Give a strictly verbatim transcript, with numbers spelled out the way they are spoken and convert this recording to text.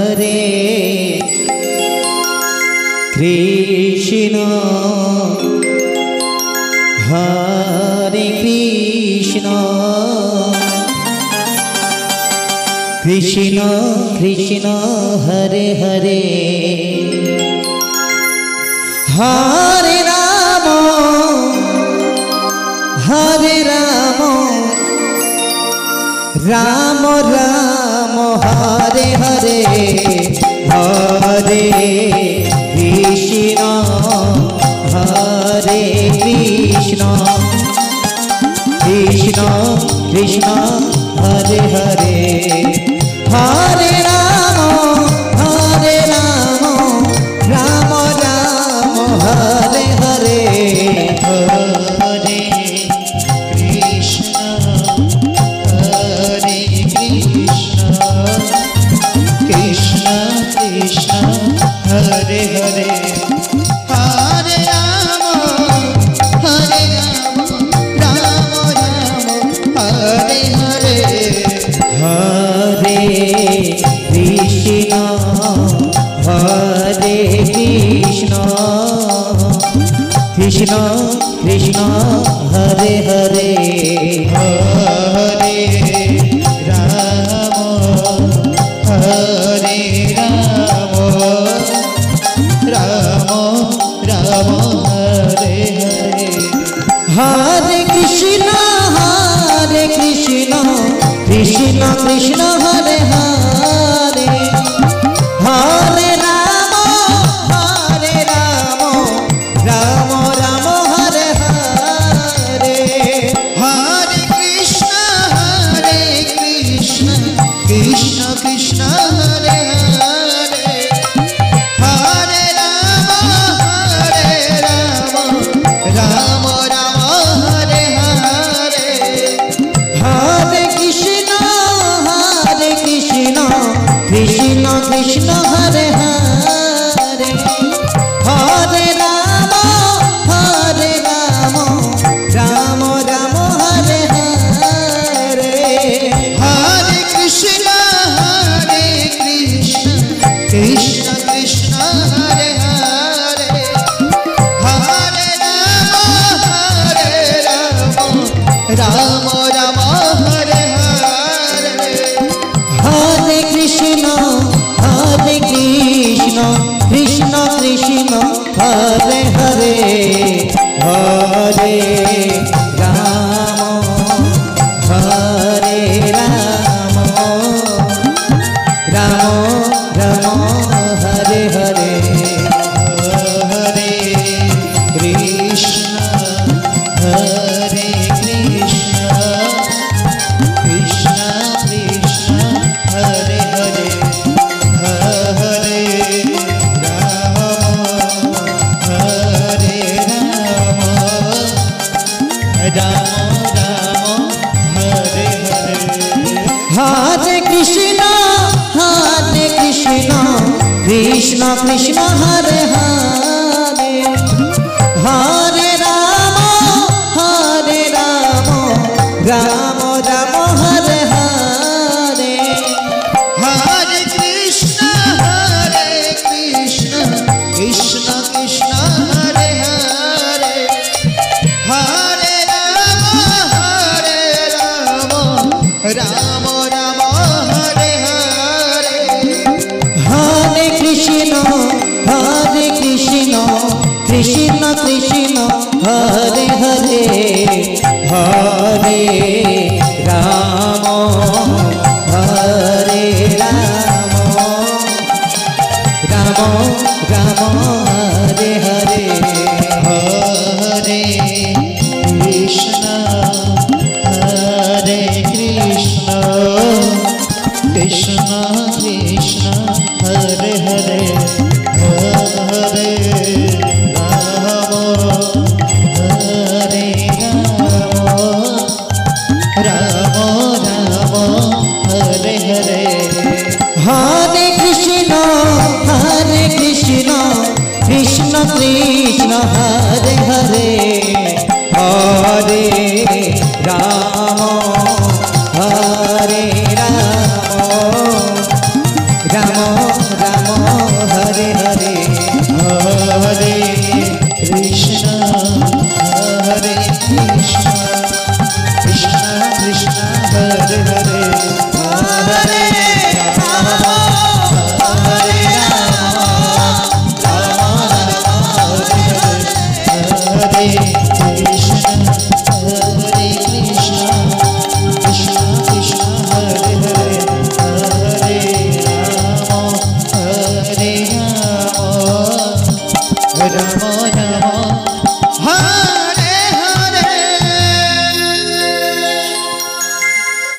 Hare Krishna Hare Krishna Krishna Krishna Hare Hare Hare Ram Hare Ram Ram Ram Hare Hare Hare Krishna Hare Krishna Krishna Krishna Hare Hare Hare Ram Hare Ram Ram Ram Hare Hare Hare Krishna Hare Krishna Krishna Krishna Hare Hare Hare Ram Hare Ram Ram Ram Hare Hare Hare Krishna Hare Krishna Krishna Krishna Hare Hare Hare Ram Hare Ram Ram Ram Hare Hare Hare Krishna Hare Krishna Krishna Krishna Hare Hare Hare Ram Hare Ram Ram Ram Hare Hare Hare Krishna Hare Krishna Krishna Krishna Hare Hare Hare Ram Hare Ram Ram Ram Hare Hare Hare Krishna Hare Krishna Krishna Krishna Hare Hare Hare Ram Hare Ram Ram Ram Hare Hare Hare Krishna Hare Krishna Krishna Krishna Hare Hare Hare Ram Hare Ram Ram Ram Hare Hare Hare Krishna Hare Krishna Krishna Krishna Hare Hare Hare Ram Hare Ram Ram Ram Hare Hare Hare Krishna Hare Krishna Krishna Krishna Hare Hare Hare Ram Hare Ram Ram Ram Hare Hare Hare Krishna Hare Krishna Krishna Krishna Hare Hare Hare Ram Hare Ram Ram Ram Hare Hare Hare Krishna Hare Krishna Krishna Krishna Hare Hare Hare Ram Hare Ram Ram Ram Hare Hare Hare Krishna Hare Krishna Krishna Krishna Hare Hare Hare Ram Hare Ram Ram Ram Hare Hare Hare Krishna Hare Krishna Krishna Krishna Hare Hare Hare Ram Hare Ram Ram Ram Hare Hare Hare Krishna Hare Krishna Krishna Krishna Hare Hare Hare Ram